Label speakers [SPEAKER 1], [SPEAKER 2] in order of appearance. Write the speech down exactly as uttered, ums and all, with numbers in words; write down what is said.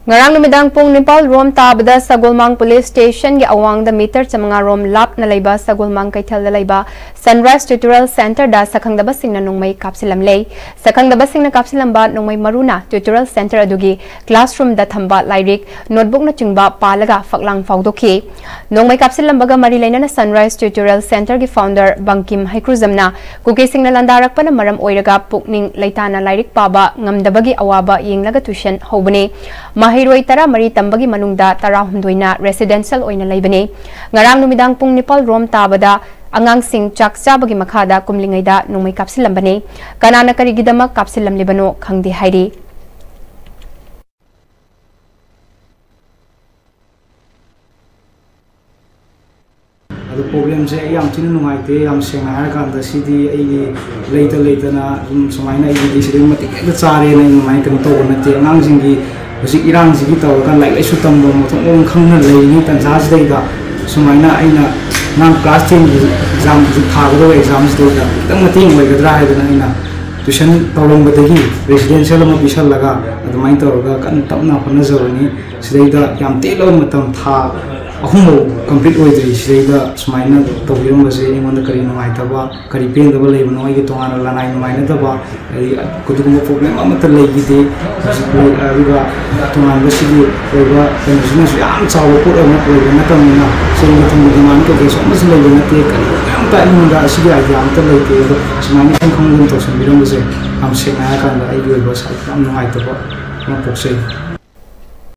[SPEAKER 1] Ngarang numidang pung Nepal rom tabada Sagolmang Police Station gi awang da meter chamanga rom lap na laiba Sagolmang kaithal da laiba Sunrise Tutorial Center da Sakkhangdabasingna Nongmei Kapsillamle Sakkhangdabasingna Kapsillamle Nongmei Maruna Tutorial Center adugi classroom da thamba lairik notebook na chungba palaga faklang fawdoki Nongmei Kapsillamle ga mari laina na Sunrise Tutorial Center gi founder Bangkim Haikruzamna kukesingna landarak pa na maram oiraga pukning laitana lairik paba ngamdabagi awaba yenglaga tuition hobani Hairi tara mari tambagi manungda tara hundoina residential oina laibani ngarang numidang pung Nepal rom tabada angang sing chak chabagi makhada kumlingaida Nongmei Kapsillamle kanana karigidamak Kapsillamle bano khangde Hairi
[SPEAKER 2] The problem se yam tin nungai te yam senga har kan da sidi ai later later na sumaina ai di siding matik da chare na nungai kan to na te ngang singi Musik irang sigi tau kan like isu tambo motor orang khangna lei ni tan jaz dei da sumaina aina nang class ten exam ju thagro exams dei da tang mating wai gadra hai da aina tuition tawlong badagi residential ma bisal laga adumai tawga kan tamna phana zawani sidai da yam te lo matam tha ahum complete oi dei sidai da sumaina tawbiram base ingon da kari ngai taba kari pen da lei no ai tongana lanai ngai na taba kudugum problem amata lei gi de riba tungan basidu riba business yang caw ko na ko na tamina sing tung di man ko so mas lei na te kan am ta ni da sigi ai am ta lei te sumaina kan khong gun to sam biram base am se na kan da ai go ba sa am ngai taba na pokse